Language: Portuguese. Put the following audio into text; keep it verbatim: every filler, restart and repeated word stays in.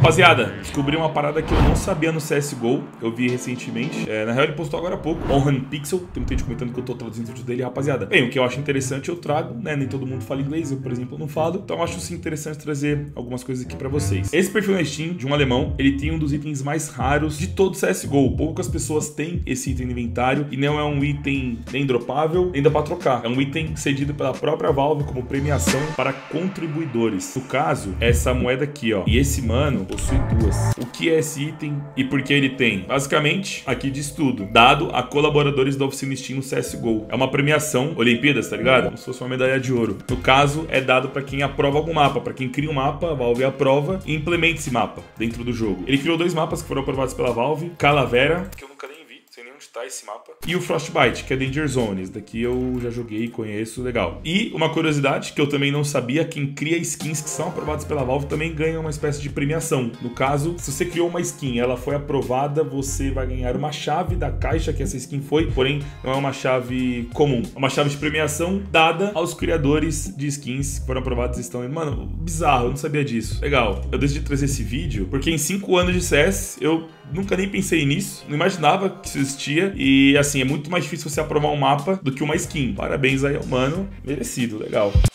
Rapaziada, descobri uma parada que eu não sabia no C S G O. Eu vi recentemente. É, na real, ele postou agora há pouco. Onhan Pixel. Tem muita gente comentando que eu tô traduzindo o vídeo dele, rapaziada. Bem, o que eu acho interessante eu trago, né? Nem todo mundo fala inglês. Eu, por exemplo, não falo. Então eu acho sim interessante trazer algumas coisas aqui pra vocês. Esse perfil na Steam, de um alemão, ele tem um dos itens mais raros de todo o C S G O. Poucas pessoas têm esse item no inventário. E não é um item nem dropável, nem dá pra trocar. É um item cedido pela própria Valve como premiação para contribuidores. No caso, é essa moeda aqui, ó. E esse mano possui duas. O que é esse item e por que ele tem? Basicamente, aqui diz tudo. Dado a colaboradores da oficina Steam no C S G O. É uma premiação, Olimpíadas, tá ligado? Como se fosse uma medalha de ouro. No caso, é dado pra quem aprova algum mapa. Pra quem cria um mapa, a Valve aprova e implementa esse mapa dentro do jogo. Ele criou dois mapas que foram aprovados pela Valve. Calavera, que eu nunca nem vi, sei nem onde tá esse mapa. E o Frostbite, que é Danger Zone. Esse daqui eu já joguei, conheço, legal. E uma curiosidade que eu também não sabia, quem cria skins que são aprovadas pela Valve também ganha uma espécie de premiação. No caso, se você criou uma skin, ela foi aprovada, você vai ganhar uma chave da caixa que essa skin foi, porém não é uma chave comum. É uma chave de premiação dada aos criadores de skins que foram aprovados e estão... Mano, bizarro, eu não sabia disso. Legal. Eu decidi trazer esse vídeo porque em cinco anos de C S eu nunca nem pensei nisso, não imaginava que isso existia e assim, é muito mais difícil você aprovar um mapa do que uma skin. Parabéns aí ao mano, merecido, legal.